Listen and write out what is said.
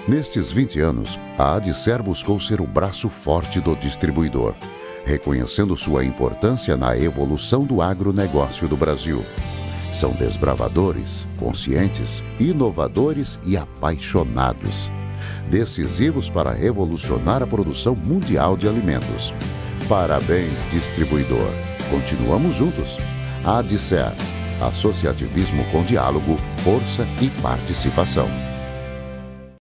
Nestes 20 anos, a Adser buscou ser o braço forte do distribuidor, reconhecendo sua importância na evolução do agronegócio do Brasil. São desbravadores, conscientes, inovadores e apaixonados. Decisivos para revolucionar a produção mundial de alimentos. Parabéns, distribuidor. Continuamos juntos. Adser, associativismo com diálogo, força e participação.